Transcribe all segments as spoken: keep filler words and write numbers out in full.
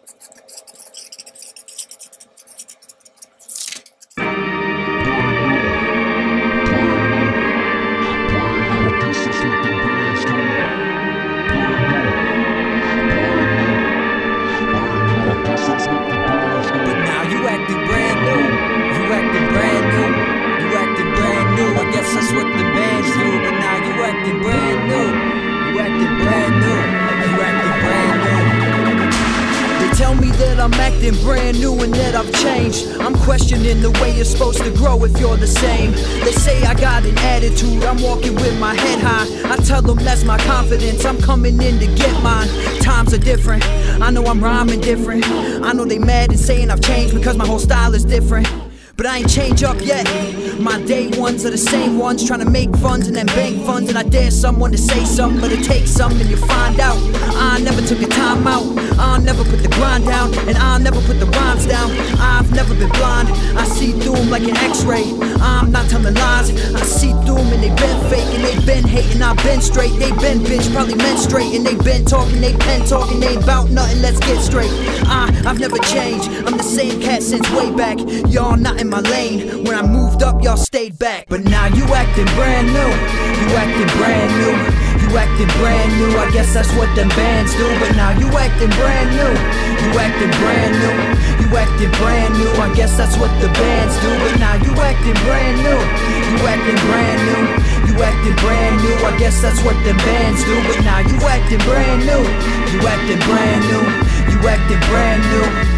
I'm acting brand new and that I've changed. I'm questioning the way you're supposed to grow if you're the same. They say I got an attitude, I'm walking with my head high. I tell them that's my confidence, I'm coming in to get mine. Times are different, I know I'm rhyming different. I know they mad and saying I've changed because my whole style is different. But I ain't changed up yet. My day ones are the same ones, trying to make funds and then bank funds. And I dare someone to say something, but it takes something and you find out. I never took a time out, I never put the grind down, and I never put the rhymes down. I've never been blind, I see through them like an x-ray. I'm not telling lies, I see through them and they been faking. They been hating, I've been straight. They been bitch, probably menstruating. They been talking, they pen talking. They ain't about nothing, let's get straight. I, I've never changed, I'm the same cat since way back. Y'all not in my lane, when I moved up y'all stayed back. But now you acting brand new, you acting brand new, you acting brand new. I guess that's what them bands do. But now you acting brand new, you acting brand new, you acting brand new. I guess that's what the bands do. But now you acting brand new, you acting brand new, you acting brand new. I guess that's what the bands do. But now you acting brand new, you acting brand new, you acting brand new.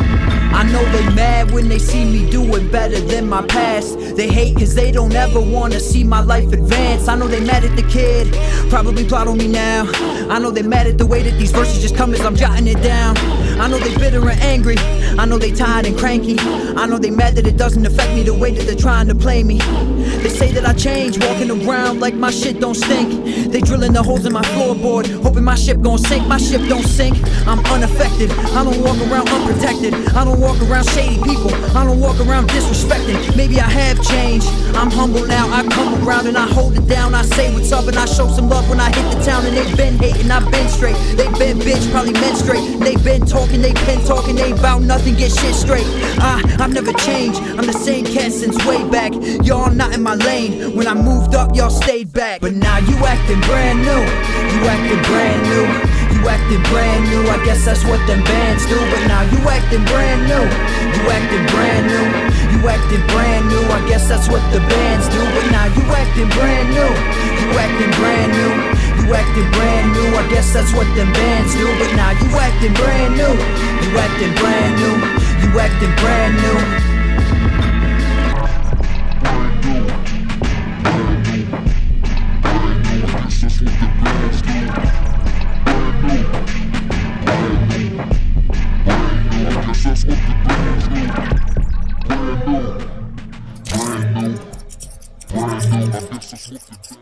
I know they mad when they see me doing better than my past. They hate cause they don't ever wanna see my life advance. I know they mad at the kid, probably plot on me now. I know they mad at the way that these verses just come as I'm jotting it down. I know they bitter and angry, I know they tired and cranky. I know they mad that it doesn't affect me the way that they're trying to play me. They say that I change, walking around like my shit don't stink. They drilling the holes in my floorboard, hoping my ship gon' sink. My ship don't sink, I'm unaffected. I don't walk around unprotected, I don't walk around shady people, I don't walk around disrespecting. Maybe I have changed, I'm humble now. I come around and I hold it down. I say what's up and I show some love when I hit the town. And they been hating, I've been straight. They been bitch, probably menstruate. They been talking, they been talking. They bout nothing, get shit straight. I, I've never changed, I'm the same cat since way back. Y'all not in my lane, when I moved up y'all stayed back. But now you acting brand new, you acting brand new, you acting brand new. I guess that's what them bands do. But now you acting brand new, you acting brand new, you acting brand new. I guess that's what the bands do. But now you acting brand new, you acting brand new, you acting brand new. I guess that's what them bands do. But now you acting brand new, you acting brand new, you acting brand new. Brand new, brand new, I guess that's what the